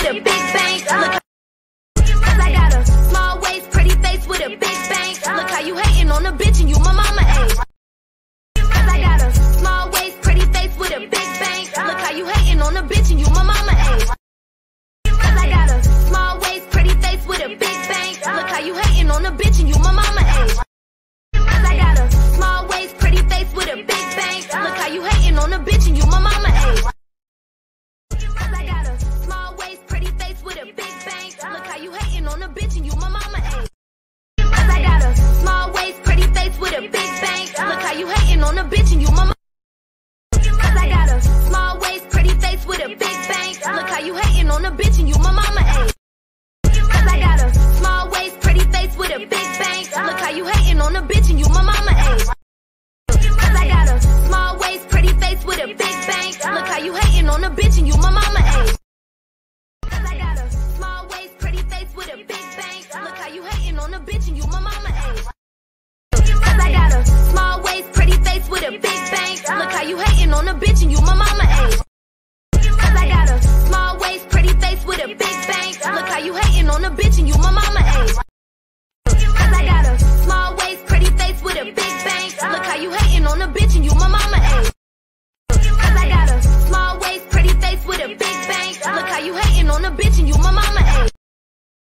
with a big bang. Look, cause I got a small waist, pretty face with a big bang. Look how you hating on a bitch and you my mama age. Cause I got a small waist, pretty face with a big bang. Look how you hating on a bitch and you my mama age. Cause I got a small waist, pretty face with a big bang. Look how you hating on a bitch and you my mama age. Cause I got a small waist, pretty face with a big bang. Look how you hating on a bitch and you my mama age. Cause I got a small waist, pretty face with a big bang. Look how you hating on a bitch and you my mama age. Cause I got a small waist, pretty face with a big bang. Look how you hating on a bitch and you my mama. Cause I got a small waist, pretty face with a big bang. Look how you hating on a bitch and you my mama age. Cause I got a small waist, pretty face with a big bang. Look how you hating on a bitch and you my mama age. Cause I got a small waist, pretty face with a big bang. Look how you hating on a bitch and you my mama age. Cause I got a small waist, pretty face with a big bang. Look how you hating on a bitch and you my mama age. Cause I got a small waist, pretty face with a big bang. Look how you hating on a bitch and you my mama age. Cause I got a small waist, pretty face with a big bang. Look how you hating on a bitch and you my mama age. Cause I got a small waist, pretty face with a big bang. Look how you hating on a bitch and you my mama